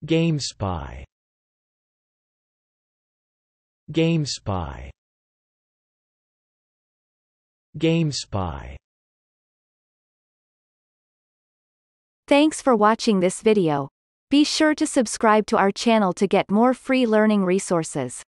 gamespy, gamespy, gamespy. Thanks for watching this video. Be sure to subscribe to our channel to get more free learning resources.